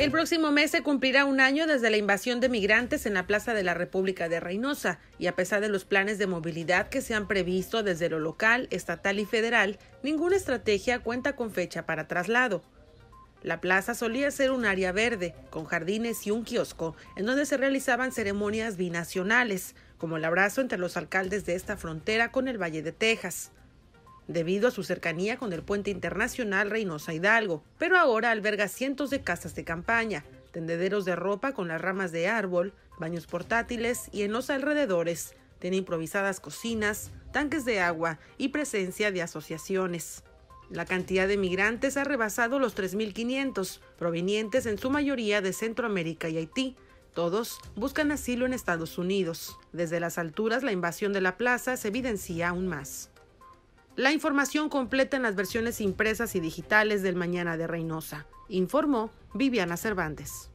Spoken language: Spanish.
El próximo mes se cumplirá un año desde la invasión de migrantes en la Plaza de la República de Reynosa, y a pesar de los planes de movilidad que se han previsto desde lo local, estatal y federal, ninguna estrategia cuenta con fecha para traslado. La plaza solía ser un área verde, con jardines y un kiosco, en donde se realizaban ceremonias binacionales, como el abrazo entre los alcaldes de esta frontera con el Valle de Texas, debido a su cercanía con el puente internacional Reynosa-Hidalgo, pero ahora alberga cientos de casas de campaña, tendederos de ropa con las ramas de árbol, baños portátiles y en los alrededores tiene improvisadas cocinas, tanques de agua y presencia de asociaciones. La cantidad de migrantes ha rebasado los 3.500, provenientes en su mayoría de Centroamérica y Haití. Todos buscan asilo en Estados Unidos. Desde las alturas, la invasión de la plaza se evidencia aún más. La información completa en las versiones impresas y digitales del Mañana de Reynosa, informó Viviana Cervantes.